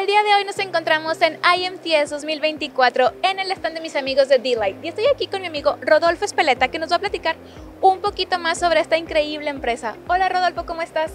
El día de hoy nos encontramos en IMTS 2024 en el stand de mis amigos de D-Lite y estoy aquí con mi amigo Rodolfo Espeleta, que nos va a platicar un poquito más sobre esta increíble empresa. Hola Rodolfo, ¿cómo estás?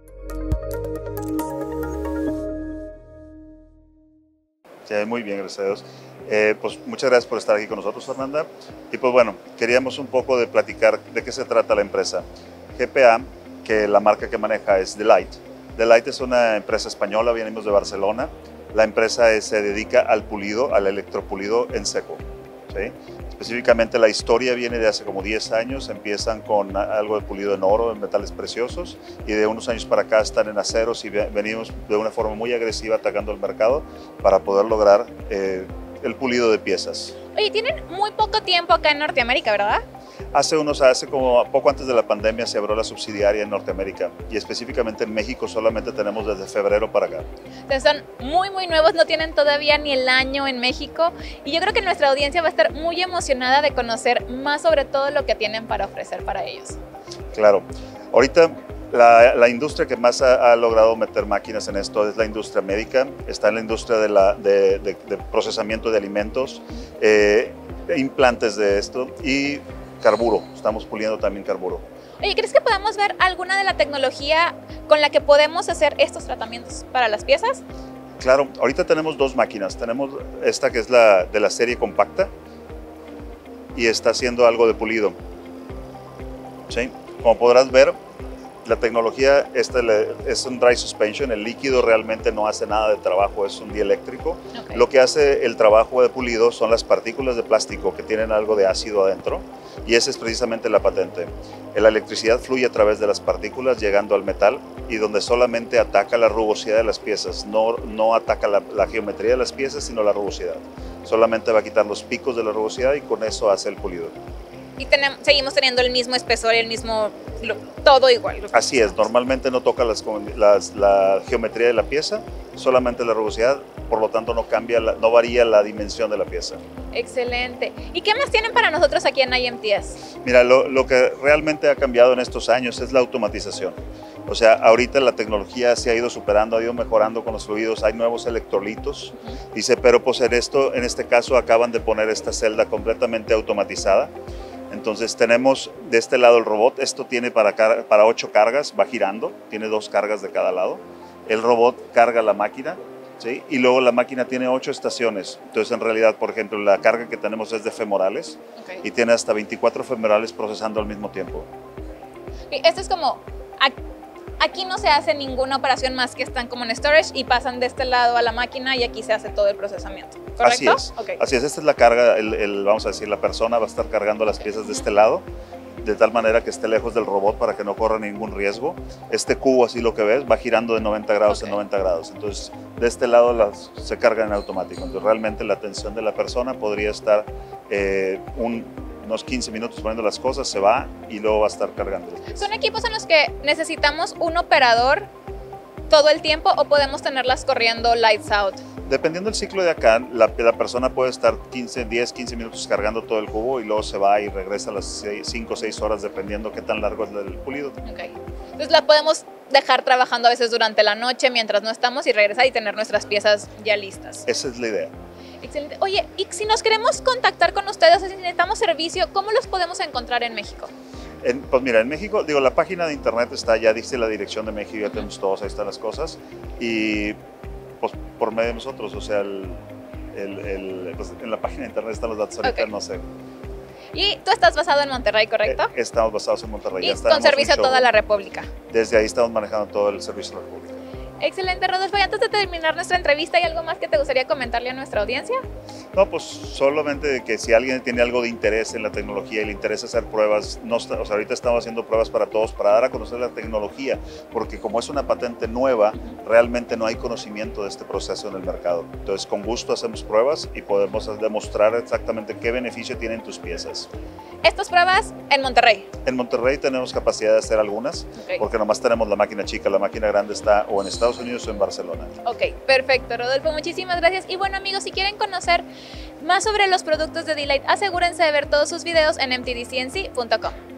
Sí, muy bien, gracias a Dios. Pues muchas gracias por estar aquí con nosotros, Fernanda. Y pues bueno, queríamos un poco de platicar de qué se trata la empresa. GPA, que la marca que maneja es D-Lite. D-Lite es una empresa española, venimos de Barcelona. La empresa se dedica al pulido, al electropulido en seco, ¿sí? Específicamente la historia viene de hace como 10 años, empiezan con algo de pulido en oro, en metales preciosos, y de unos años para acá están en aceros y venimos de una forma muy agresiva atacando el mercado para poder lograr el pulido de piezas. Oye, tienen muy poco tiempo acá en Norteamérica, ¿verdad? Hace como poco antes de la pandemia se abrió la subsidiaria en Norteamérica y específicamente en México solamente tenemos desde febrero para acá. Entonces son muy nuevos, no tienen todavía ni el año en México y yo creo que nuestra audiencia va a estar muy emocionada de conocer más sobre todo lo que tienen para ofrecer para ellos. Claro, ahorita la industria que más ha logrado meter máquinas en esto es la industria médica, está en la industria de procesamiento de alimentos, implantes de esto y carburo, estamos puliendo también carburo. Oye, ¿crees que podamos ver alguna de la tecnología con la que podemos hacer estos tratamientos para las piezas? Claro, ahorita tenemos dos máquinas, tenemos esta que es de la serie compacta y está haciendo algo de pulido, ¿sí? Como podrás ver, la tecnología es un dry suspension, el líquido realmente no hace nada de trabajo, es un dieléctrico. Okay. Lo que hace el trabajo de pulido son las partículas de plástico que tienen algo de ácido adentro y esa es precisamente la patente. La electricidad fluye a través de las partículas llegando al metal y donde solamente ataca la rugosidad de las piezas, no ataca la geometría de las piezas sino la rugosidad. Solamente va a quitar los picos de la rugosidad y con eso hace el pulido. Y seguimos teniendo el mismo espesor y el mismo, todo igual. Así es, normalmente no toca la geometría de la pieza, solamente la rugosidad, por lo tanto no varía la dimensión de la pieza. Excelente. ¿Y qué más tienen para nosotros aquí en IMTS? Mira, lo que realmente ha cambiado en estos años es la automatización. O sea, ahorita la tecnología se ha ido superando, ha ido mejorando con los fluidos, hay nuevos electrolitos. Dice, pero pues en este caso acaban de poner esta celda completamente automatizada. Entonces tenemos de este lado el robot, esto tiene para 8 cargas, va girando, tiene 2 cargas de cada lado. El robot carga la máquina, ¿sí? Y luego la máquina tiene 8 estaciones. Entonces en realidad, por ejemplo, la carga que tenemos es de femorales, okay, y tiene hasta 24 femorales procesando al mismo tiempo. Y esto es como, aquí no se hace ninguna operación más que están como en storage y pasan de este lado a la máquina y aquí se hace todo el procesamiento, ¿correcto? Así es, okay. Así es, esta es la carga, vamos a decir, la persona va a estar cargando las piezas de este lado, de tal manera que esté lejos del robot para que no corra ningún riesgo. Este cubo, así lo que ves, va girando de 90 grados en 90 grados, entonces de este lado se cargan en automático, entonces realmente la atención de la persona podría estar unos 15 minutos poniendo las cosas, se va y luego va a estar cargando. ¿Son equipos en los que necesitamos un operador todo el tiempo o podemos tenerlas corriendo lights out? Dependiendo del ciclo de acá, la persona puede estar 10, 15 minutos cargando todo el cubo y luego se va y regresa a las 5 o 6 horas dependiendo qué tan largo es el pulido. Okay. Entonces la podemos dejar trabajando a veces durante la noche mientras no estamos y regresar y tener nuestras piezas ya listas. Esa es la idea. Excelente. Oye, y si nos queremos contactar con ustedes, si necesitamos servicio, ¿cómo los podemos encontrar en México? Pues mira, en México, la página de internet está, ya dice la dirección de México, ya tenemos todos, ahí están las cosas. Y pues por medio de nosotros, o sea, pues, en la página de internet están los datos, ahorita okay, no sé. Y tú estás basado en Monterrey, ¿correcto? Estamos basados en Monterrey. Y con servicio a toda la República. Desde ahí estamos manejando todo el servicio a la República. Excelente, Rodolfo. Y antes de terminar nuestra entrevista, ¿hay algo más que te gustaría comentarle a nuestra audiencia? No, pues solamente que si alguien tiene algo de interés en la tecnología y le interesa hacer pruebas, o sea, ahorita estamos haciendo pruebas para todos, para dar a conocer la tecnología, porque como es una patente nueva, realmente no hay conocimiento de este proceso en el mercado. Entonces, con gusto hacemos pruebas y podemos demostrar exactamente qué beneficio tienen tus piezas. ¿Estas pruebas en Monterrey? En Monterrey tenemos capacidad de hacer algunas, okay, porque nomás tenemos la máquina chica, la máquina grande está o en Estados Unidos o en Barcelona. Ok, perfecto, Rodolfo, muchísimas gracias. Y bueno, amigos, si quieren conocer más sobre los productos de D-Lite, asegúrense de ver todos sus videos en mtdcnc.com.